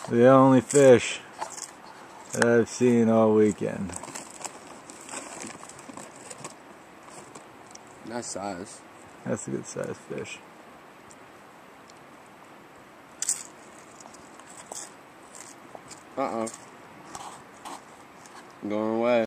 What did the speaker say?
The only fish that I've seen all weekend. Nice size. That's a good sized fish. Going away.